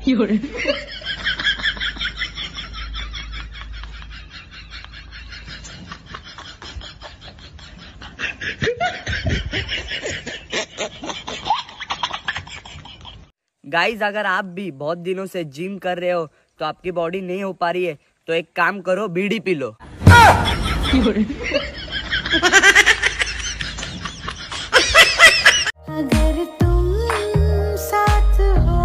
Guys, अगर आप भी बहुत दिनों से जिम कर रहे हो तो आपकी बॉडी नहीं हो पा रही है तो एक काम करो, बीड़ी पी लो। अगर तुम साथ हो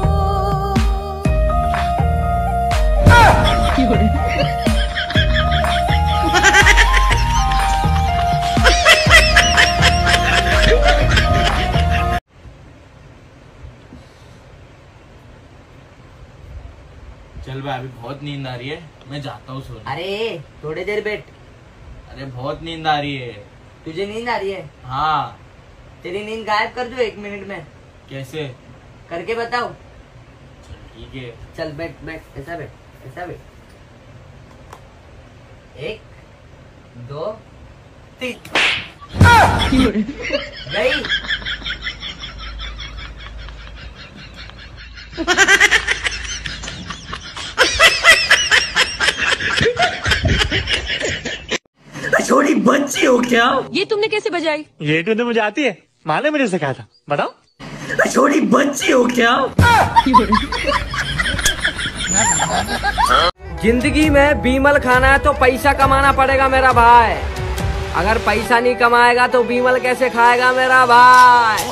चल भाई, अभी बहुत नींद आ रही है, मैं जाता हूँ सोने। अरे थोड़ी देर बैठ। अरे बहुत नींद आ रही है। तुझे नींद आ रही है? हाँ। तेरी नींद गायब कर दूं 1 मिनट में? कैसे? करके बताओ। चल ठीक है। चल बैठ बैठ, ऐसा बैठ, ऐसा बैठ। 1 2 3 गई। छोटी बच्ची हो क्या? ये तुमने कैसे बजाई? ये तो मुझे आती है, माँ ने मुझे सिखाया था। बताओ। छोटी बच्ची हो क्या? जिंदगी में बीमल खाना है तो पैसा कमाना पड़ेगा मेरा भाई। अगर पैसा नहीं कमाएगा तो बीमल कैसे खाएगा मेरा भाई?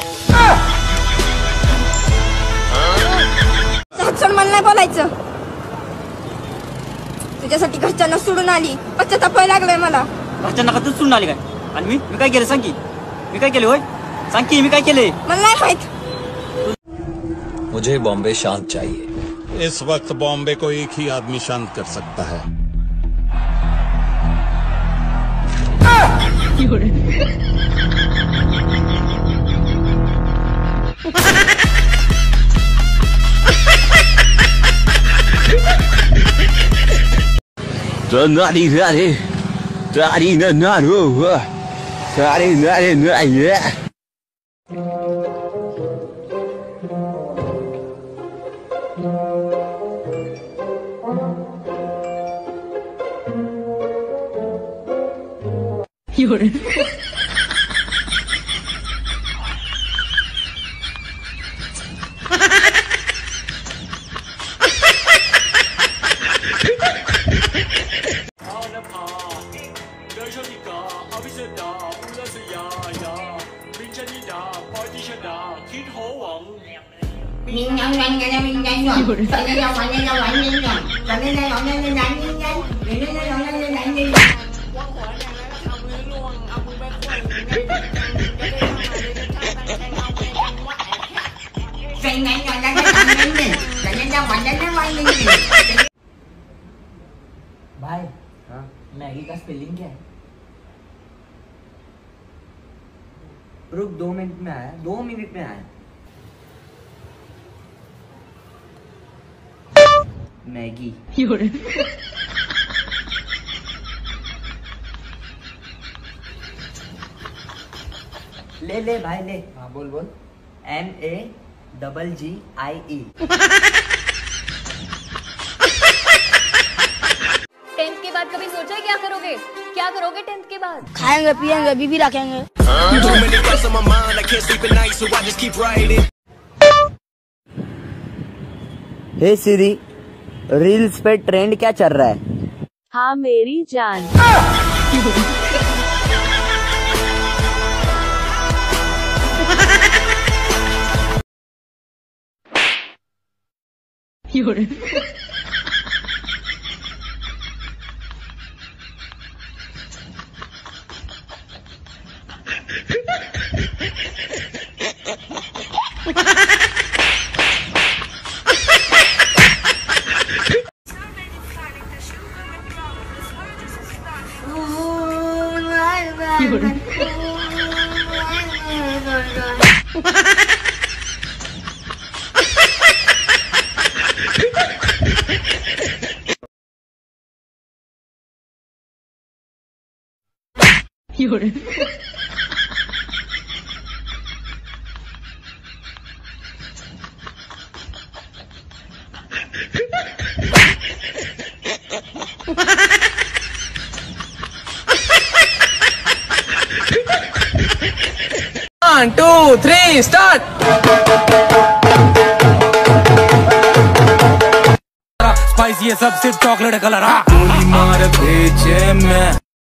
मला नाही बोलायचं। तुझ्यासाठी घरच्यांना सोडून आली, पश्चाताप लागलाय मला। घरच्यांना का तू सोडून आली काय? आणि मी काय केलं सांग की? मी काय केलं? होय सांग की, मी काय केले? मला नाही माहित। मुझे बॉम्बे शांत चाहिए। इस वक्त बॉम्बे को एक ही आदमी शांत कर सकता है। भाई, मैगी का स्पेलिंग क्या है? रुक, 2 मिनट में आया, 2 मिनट में आया। मैगी। ले ले भाई ले। हाँ बोल बोल। MAGGIE। 10th के बाद कभी सोचा है क्या करोगे? क्या करोगे 10th के बाद? खाएंगे पिएंगे बीबी रखेंगे। हे सिरी, रील्स पे ट्रेंड क्या चल रहा है? हाँ मेरी जान। 1 2 3 स्टार्ट। स्पाइस ये सब सिर्फ चॉकलेट कलर। गोली मार भेजे मैं।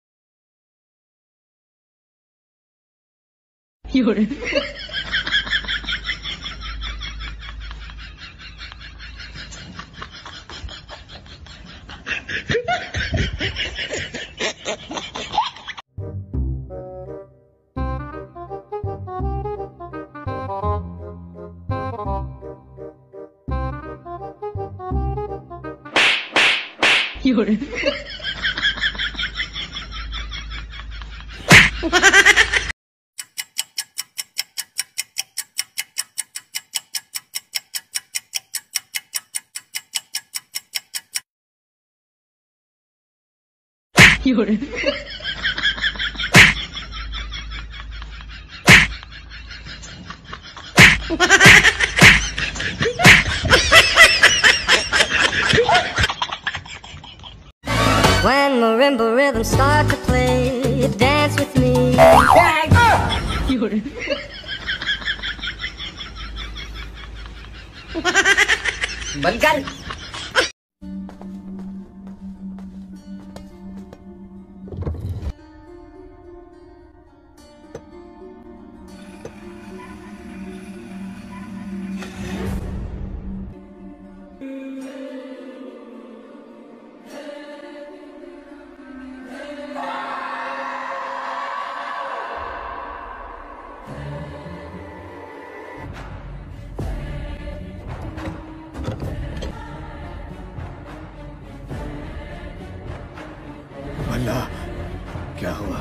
When marimba rhythms start to play, dance with me. बंद कर। अल्लाह, क्या हुआ?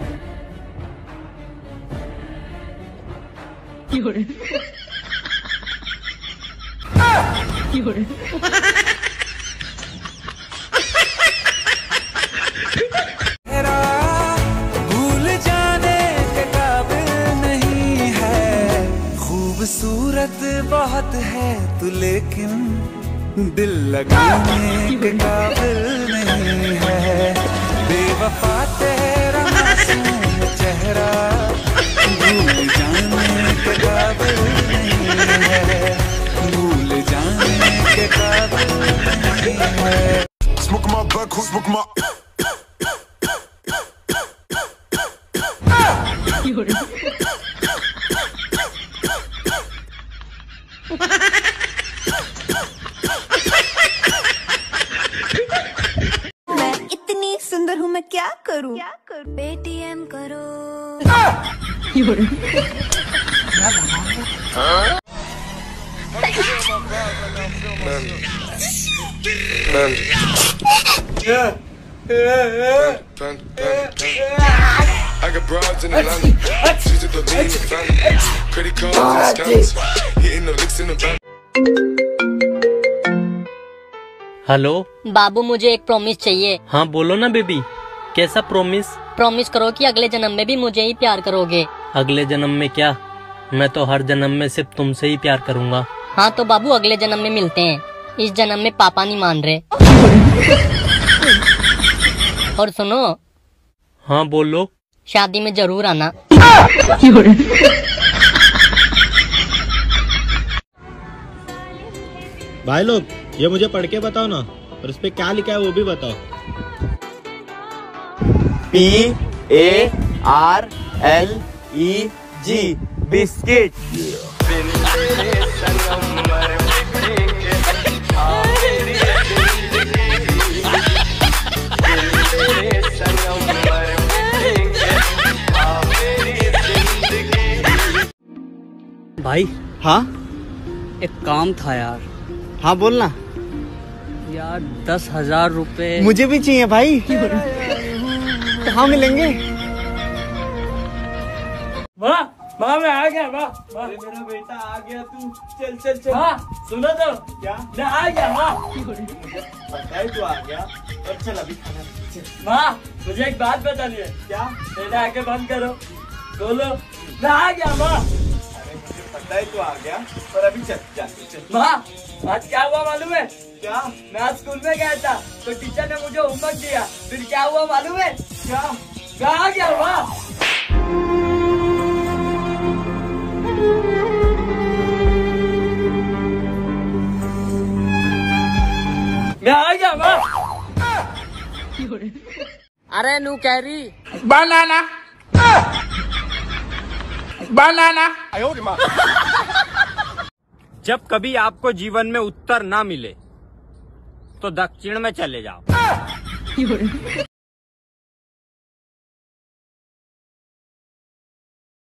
भूल जाने के काबिल नहीं है, खूबसूरत बहुत है तू लेकिन दिल लगाने के काबिल नहीं है। बेवफा तेरा मासूम चेहरा भूल जाने के काबिल नहीं है, भूल जाने के काबिल नहीं है। Smoke my butt, who smoke my? मैं इतनी सुंदर हूँ, मैं क्या करूँ? पेटीएम करो। I got broads in Atlanta. She's at the lean family. Credit cards and scams. Hitting the licks in the bank. Hello बाबू, मुझे एक प्रॉमिस चाहिए। हाँ बोलो ना बेबी, कैसा प्रॉमिस? प्रॉमिस करो कि अगले जन्म में भी मुझे ही प्यार करोगे। अगले जन्म में क्या, मैं तो हर जन्म में सिर्फ तुमसे ही प्यार करूँगा। हाँ तो बाबू अगले जन्म में मिलते हैं, इस जन्म में पापा नहीं मान रहे। और सुनो। हाँ बोलो। शादी में जरूर आना। भाई लोग, ये मुझे पढ़ के बताओ ना, और इस पे क्या लिखा है वो भी बताओ। PARLEG biscuit. भाई। हाँ एक काम था यार। हाँ बोलना यार। 10,000 रुपए मुझे भी चाहिए भाई। कहाँ मिलेंगे? वाह वाह, मैं आ गया। वाह वाह, मेरा बेटा आ गया। तू चल चल चल। हाँ सुनो तो। क्या? मैं आ गया। वाह पता है तू आ गया। और चल अभी खाना। वाह मुझे एक बात बतानी है। क्या? पहले आके बंद करो, बोलो मैं आ गया। वाह पता है तू आ गया, पर अभी चल चल। वाह आज क्या हुआ मालूम है? क्या? मैं आज स्कूल में गया था तो टीचर ने मुझे होमवर्क दिया, फिर क्या हुआ मालूम है? क्या? मैं आ गया। वाह मैं आ गया माँ। अरे नू कैरी बनाना बनाना। जब कभी आपको जीवन में उत्तर ना मिले तो दक्षिण में चले जाओ।